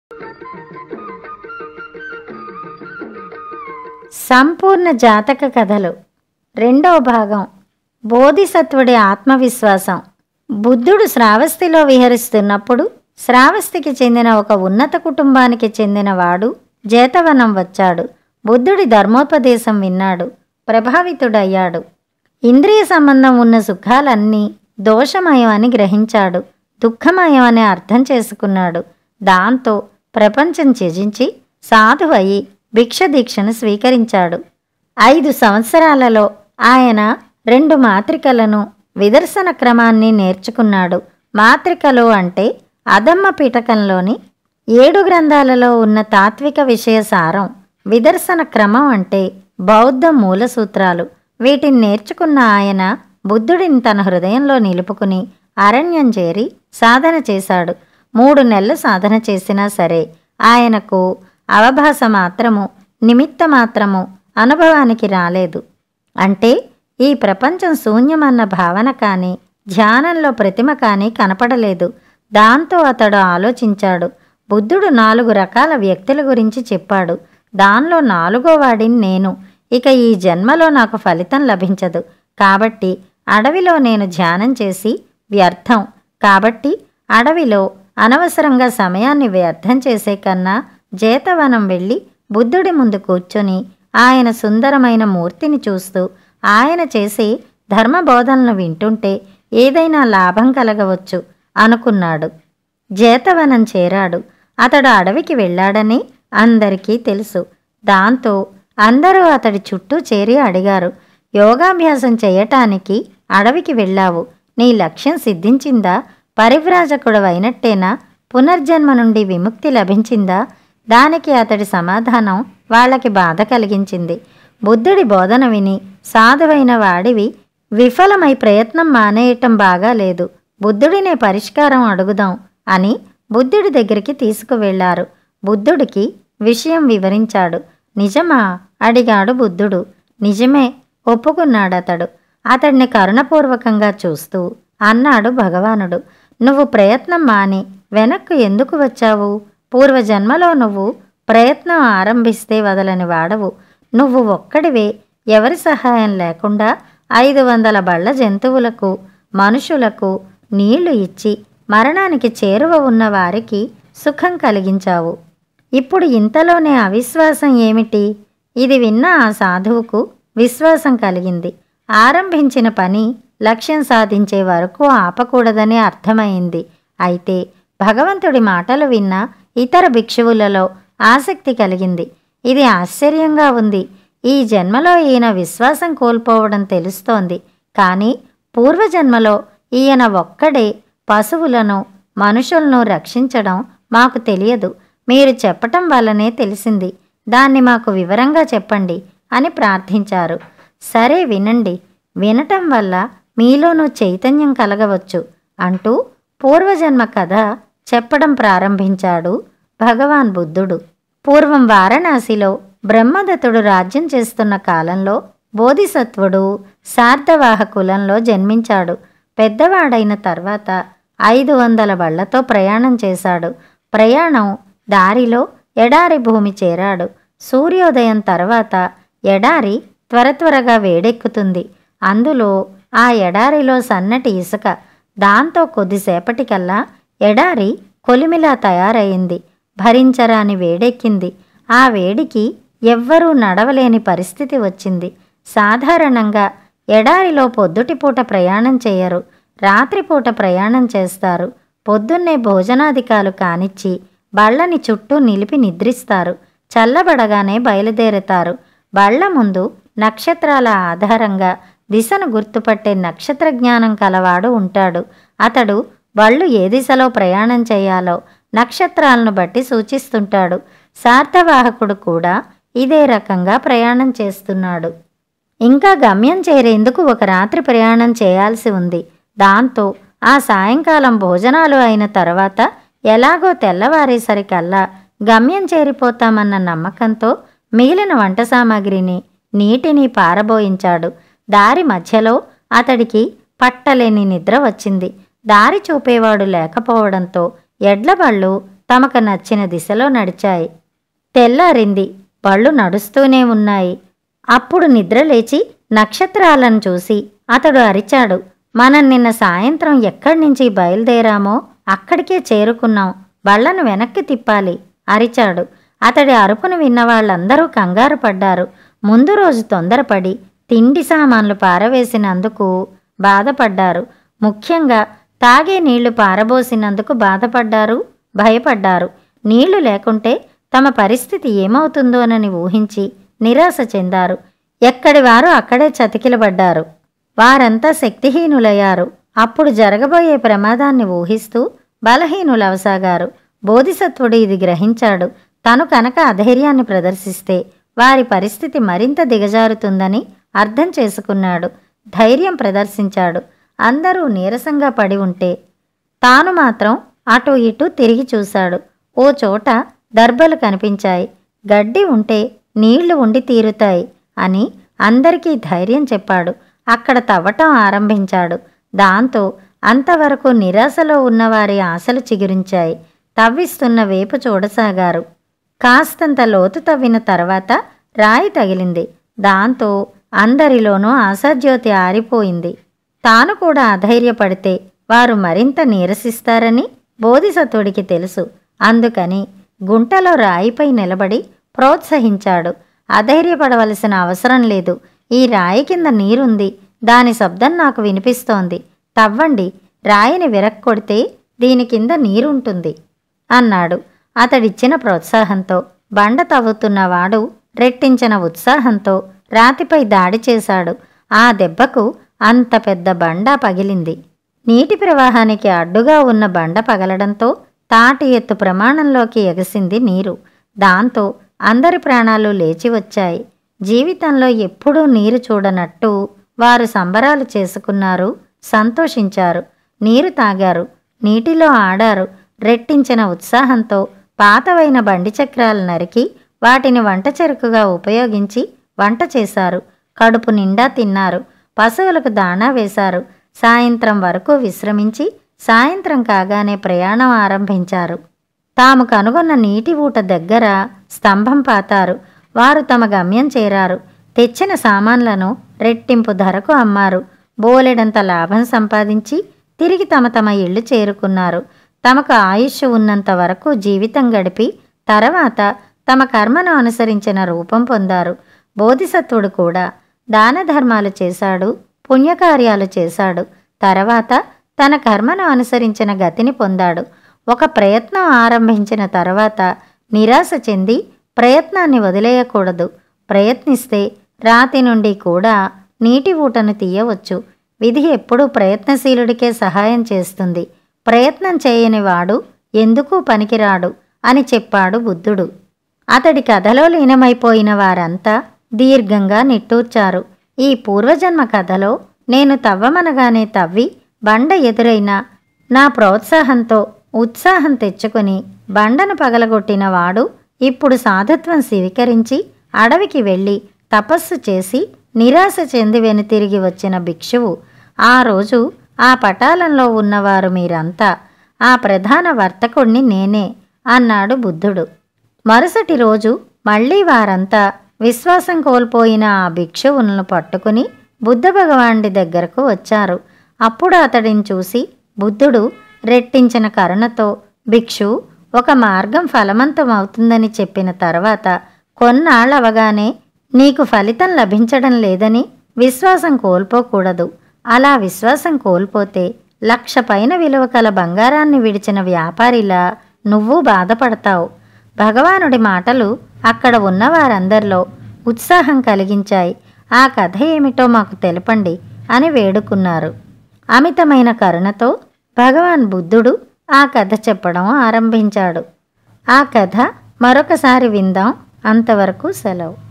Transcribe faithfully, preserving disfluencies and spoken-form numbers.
సంపూర్ణ జాతక కథలు రెండవ భాగం. బోధిసత్వుడి ఆత్మవిశ్వాసం. బుద్ధుడు శ్రావస్తిలో విహరిస్తున్నప్పుడు శ్రావస్తికి చెందిన ఒక ఉన్నత కుటుంబానికి చెందినవాడు జేతవనం వచ్చాడు. బుద్ధుడి ధర్మోపదేశం విన్నాడు, ప్రభావితుడయ్యాడు. ఇంద్రియ సంబంధం ఉన్న సుఖాలన్నీ దోషమయం అని గ్రహించాడు, దుఃఖమయం అని అర్థం చేసుకున్నాడు. దాంతో ప్రపంచం త్యజించి సాధువయి భిక్ష దీక్షను స్వీకరించాడు. ఐదు సంవత్సరాలలో ఆయన రెండు మాత్రికలను, విదర్శన క్రమాన్ని నేర్చుకున్నాడు. మాత్రికలు అంటే అధమ్మ పిటకంలోని ఏడు గ్రంథాలలో ఉన్న తాత్విక విషయ సారం. విదర్శన క్రమం అంటే బౌద్ధ మూల సూత్రాలు. వీటిని నేర్చుకున్న ఆయన బుద్ధుడిని తన హృదయంలో నిలుపుకుని అరణ్యం చేరి సాధన చేశాడు. మూడు నెలలు సాధన చేసినా సరే ఆయనకు అవభాస మాత్రము, నిమిత్త మాత్రము అనుభవానికి రాలేదు. అంటే ఈ ప్రపంచం శూన్యమన్న భావన కానీ, ధ్యానంలో ప్రతిమ కానీ కనపడలేదు. దాంతో అతడు ఆలోచించాడు. బుద్ధుడు నాలుగు రకాల వ్యక్తుల గురించి చెప్పాడు. దానిలో నాలుగో వాడిని నేను. ఇక ఈ జన్మలో నాకు ఫలితం లభించదు. కాబట్టి అడవిలో నేను ధ్యానం చేసి వ్యర్థం. కాబట్టి అడవిలో అనవసరంగా సమయాన్ని వ్యర్థం చేసే కన్నా జేతవనం వెళ్ళి బుద్ధుడి ముందు కూర్చొని ఆయన సుందరమైన మూర్తిని చూస్తూ ఆయన చేసే ధర్మబోధనలు వింటుంటే ఏదైనా లాభం కలగవచ్చు అనుకున్నాడు. జేతవనం చేరాడు. అతడు అడవికి వెళ్ళాడని అందరికీ తెలుసు. దాంతో అందరూ అతడి చుట్టూ చేరి అడిగారు, యోగాభ్యాసం చేయటానికి అడవికి వెళ్ళావు, నీ లక్ష్యం సిద్ధించిందా? పరివ్రాజకుడు అయినట్టేనా? పునర్జన్మ నుండి విముక్తి లభించిందా? దానికి అతడి సమాధానం వాళ్ళకి బాధ కలిగించింది. బుద్ధుడి బోధన విని సాధువైన వాడివి విఫలమై ప్రయత్నం మానేయటం బాగాలేదు. బుద్ధుడినే పరిష్కారం అడుగుదాం అని బుద్ధుడి దగ్గరికి తీసుకువెళ్లారు. బుద్ధుడికి విషయం వివరించాడు. నిజమా? అడిగాడు బుద్ధుడు. నిజమే ఒప్పుకున్నాడతడు. అతడిని కరుణపూర్వకంగా చూస్తూ అన్నాడు భగవానుడు, నువ్వు ప్రయత్నం మాని వెనక్కు ఎందుకు వచ్చావు? పూర్వజన్మలో నువ్వు ప్రయత్నం ఆరంభిస్తే వదలని వాడవు. నువ్వు ఒక్కడివే ఎవరి సహాయం లేకుండా ఐదు వందల బళ్ళ జంతువులకు, మనుషులకు నీళ్లు ఇచ్చి మరణానికి చేరువ ఉన్న వారికి సుఖం కలిగించావు. ఇప్పుడు ఇంతలోనే అవిశ్వాసం ఏమిటి? ఇది విన్న ఆ సాధువుకు విశ్వాసం కలిగింది. ఆరంభించిన పని లక్ష్యం సాధించే వరకు ఆపకూడదని అర్థమైంది. అయితే భగవంతుడి మాటలు విన్న ఇతర భిక్షువులలో ఆసక్తి కలిగింది. ఇది ఆశ్చర్యంగా ఉంది. ఈ జన్మలో ఈయన విశ్వాసం కోల్పోవడం తెలుస్తోంది. కానీ పూర్వజన్మలో ఈయన ఒక్కడే పశువులను, మనుషులను రక్షించడం మాకు తెలియదు. మీరు చెప్పటం వల్లనే తెలిసింది. దాన్ని మాకు వివరంగా చెప్పండి అని ప్రార్థించారు. సరే వినండి, వినటం వల్ల మీలోనూ చైతన్యం కలగవచ్చు అంటూ పూర్వజన్మ కథ చెప్పడం ప్రారంభించాడు భగవాన్ బుద్ధుడు. పూర్వం వారణాసిలో బ్రహ్మదత్తుడు రాజ్యం చేస్తున్న కాలంలో బోధిసత్వుడు శార్దవాహ కులంలో జన్మించాడు. పెద్దవాడైన తర్వాత ఐదు వందల బళ్లతో ప్రయాణం చేశాడు. ప్రయాణం దారిలో ఎడారి భూమి చేరాడు. సూర్యోదయం తర్వాత ఎడారి త్వర త్వరగా వేడెక్కుతుంది. అందులో ఆ ఎడారిలో సన్నటి ఇసుక. దాంతో కొద్దిసేపటికల్లా ఎడారి కొలిమిలా తయారయింది. భరించరాని వేడెక్కింది. ఆ వేడికి ఎవ్వరూ నడవలేని పరిస్థితి వచ్చింది. సాధారణంగా ఎడారిలో పొద్దుటిపూట ప్రయాణం చేయరు, రాత్రిపూట ప్రయాణం చేస్తారు. పొద్దున్నే భోజనాధికాలు కానిచ్చి బళ్ళని చుట్టూ నిలిపి నిద్రిస్తారు. చల్లబడగానే బయలుదేరుతారు. బళ్ళ ముందు నక్షత్రాల ఆధారంగా దిశను గుర్తుపట్టే నక్షత్ర జ్ఞానం కలవాడు ఉంటాడు. అతడు బళ్ళు ఏ దిశలో ప్రయాణం చేయాలో నక్షత్రాలను బట్టి సూచిస్తుంటాడు. శార్దవాహకుడు కూడా ఇదే రకంగా ప్రయాణం చేస్తున్నాడు. ఇంకా గమ్యం చేరేందుకు ఒక రాత్రి ప్రయాణం చేయాల్సి ఉంది. దాంతో ఆ సాయంకాలం భోజనాలు అయిన తర్వాత ఎలాగో తెల్లవారేసరికల్లా గమ్యం చేరిపోతామన్న నమ్మకంతో మిగిలిన వంట సామాగ్రిని, నీటిని పారబోయించాడు. దారి మధ్యలో అతడికి పట్టలేని నిద్ర వచ్చింది. దారి చూపేవాడు లేకపోవడంతో ఎడ్లబళ్ళు తమకు నచ్చిన దిశలో నడిచాయి. తెల్లారింది. బళ్ళు నడుస్తూనే ఉన్నాయి. అప్పుడు నిద్రలేచి నక్షత్రాలను చూసి అతడు అరిచాడు. మనం నిన్న సాయంత్రం ఎక్కడి నుంచి బయలుదేరామో అక్కడికే చేరుకున్నాం. బళ్లను వెనక్కి తిప్పాలి అరిచాడు. అతడి అరుపును విన్న వాళ్ళందరూ కంగారు పడ్డారు. ముందు రోజు తొందరపడి తిండి సామాన్లు పారవేసినందుకు బాధపడ్డారు. ముఖ్యంగా తాగే నీళ్లు పారబోసినందుకు బాధపడ్డారు, భయపడ్డారు. నీళ్లు లేకుంటే తమ పరిస్థితి ఏమవుతుందోనని ఊహించి నిరాశ చెందారు. ఎక్కడి వారు అక్కడే చతికిలబడ్డారు. వారంతా శక్తిహీనులయ్యారు. అప్పుడు జరగబోయే ప్రమాదాన్ని ఊహిస్తూ బలహీనులవసాగారు. బోధిసత్వుడు ఇది గ్రహించాడు. తను కనుక అధైర్యాన్ని ప్రదర్శిస్తే వారి పరిస్థితి మరింత దిగజారుతుందని అర్థం చేసుకున్నాడు. ధైర్యం ప్రదర్శించాడు. అందరూ నీరసంగా పడి ఉంటే తాను మాత్రం అటు ఇటు తిరిగి చూశాడు. ఓ చోట దర్బలు కనిపించాయి. గడ్డి ఉంటే నీళ్లు ఉండి తీరుతాయి అని అందరికీ ధైర్యం చెప్పాడు. అక్కడ తవ్వటం ఆరంభించాడు. దాంతో అంతవరకు నిరాశలో ఉన్నవారి ఆశలు చిగురించాయి. తవ్విస్తున్న వేపు చూడసాగారు. కాస్తంత లోతు తవ్విన తర్వాత రాయి తగిలింది. దాంతో అందరిలోనూ ఆశాజ్యోతి ఆరిపోయింది. తాను కూడా అధైర్యపడితే వారు మరింత నీరసిస్తారని బోధిసత్వుడికి తెలుసు. అందుకని గుంటలో రాయిపై నిలబడి ప్రోత్సహించాడు. అధైర్యపడవలసిన అవసరం లేదు. ఈ రాయి కింద నీరుంది. దాని శబ్దం నాకు వినిపిస్తోంది. తవ్వండి. రాయిని విరక్కొడితే దీని కింద నీరుంటుంది అన్నాడు. అతడిచ్చిన ప్రోత్సాహంతో బండ తవ్వుతున్నవాడు రెట్టించిన ఉత్సాహంతో రాతిపై దాడి చేశాడు. ఆ దెబ్బకు అంత పెద్ద బండ పగిలింది. నీటి ప్రవాహానికి అడ్డుగా ఉన్న బండ పగలడంతో తాటి ఎత్తు ప్రమాణంలోకి ఎగసింది నీరు. దాంతో అందరి ప్రాణాలు లేచి వచ్చాయి. జీవితంలో ఎప్పుడూ నీరు చూడనట్టు వారు సంబరాలు చేసుకున్నారు, సంతోషించారు. నీరు తాగారు, నీటిలో ఆడారు. రెట్టించిన ఉత్సాహంతో పాతవైన బండి చక్రాలు నరికి వాటిని వంట చెరుకుగా ఉపయోగించి వంట చేశారు. కడుపు నిండా తిన్నారు. పశువులకు దాణా వేశారు. సాయంత్రం వరకు విశ్రమించి సాయంత్రం కాగానే ప్రయాణం ఆరంభించారు. తాము కనుగొన్న నీటి ఊట దగ్గర స్తంభం పాతారు. వారు తమ గమ్యం చేరారు. తెచ్చిన సామాన్లను రెట్టింపు ధరకు అమ్మారు. బోలెడంత లాభం సంపాదించి తిరిగి తమ తమ ఇళ్ళు చేరుకున్నారు. తమకు ఆయుష్ ఉన్నంత వరకు జీవితం గడిపి తర్వాత తమ కర్మను అనుసరించిన రూపం పొందారు. బోధిసత్వుడు కూడా దాన ధర్మాలు చేశాడు, పుణ్యకార్యాలు చేశాడు. తర్వాత తన కర్మను అనుసరించిన గతిని పొందాడు. ఒక ప్రయత్నం ఆరంభించిన తర్వాత నిరాశ చెంది ప్రయత్నాన్ని వదిలేయకూడదు. ప్రయత్నిస్తే రాతి నుండి కూడా నీటి ఊటను తీయవచ్చు. విధి ఎప్పుడూ ప్రయత్నశీలుడికే సహాయం చేస్తుంది. ప్రయత్నం చేయని వాడు ఎందుకూ పనికిరాడు అని చెప్పాడు బుద్ధుడు. అతడి కథలో లీనమైపోయిన వారంతా దీర్ఘంగా నిట్టూర్చారు. ఈ పూర్వజన్మ కథలో నేను తవ్వమనగానే తవ్వి బండ ఎదురైనా నా ప్రోత్సాహంతో ఉత్సాహం తెచ్చుకుని బండను పగలగొట్టిన వాడు ఇప్పుడు సాధుత్వం స్వీకరించి అడవికి వెళ్ళి తపస్సు చేసి నిరాశ చెంది వెనుతిరిగి వచ్చిన భిక్షువు. ఆ రోజు ఆ పటాలంలో ఉన్నవారు మీరంతా. ఆ ప్రధాన వర్తకుణ్ణి నేనే అన్నాడు బుద్ధుడు. మరుసటి రోజు మళ్లీ వారంతా విశ్వాసం కోల్పోయిన ఆ భిక్షువులను పట్టుకుని బుద్ధ భగవానుడి దగ్గరకు వచ్చారు. అప్పుడు అతడిని చూసి బుద్ధుడు రెట్టించిన కరుణతో, భిక్షు, ఒక మార్గం ఫలవంతమవుతుందని చెప్పిన తర్వాత కొన్నాళ్ళవగానే నీకు ఫలితం లభించడం లేదని విశ్వాసం కోల్పోకూడదు. అలా విశ్వాసం కోల్పోతే లక్ష పైన విలువ కల బంగారాన్ని విడిచిన వ్యాపారిలా నువ్వు బాధపడతావు. భగవానుడి మాటలు అక్కడ ఉన్నవారందరిలో ఉత్సాహం కలిగించాయి. ఆ కథ ఏమిటో మాకు తెలపండి అని వేడుకున్నారు. అమితమైన కరుణతో భగవాన్ బుద్ధుడు ఆ కథ చెప్పడం ఆరంభించాడు. ఆ కథ మరొకసారి విందాం. అంతవరకు సెలవు.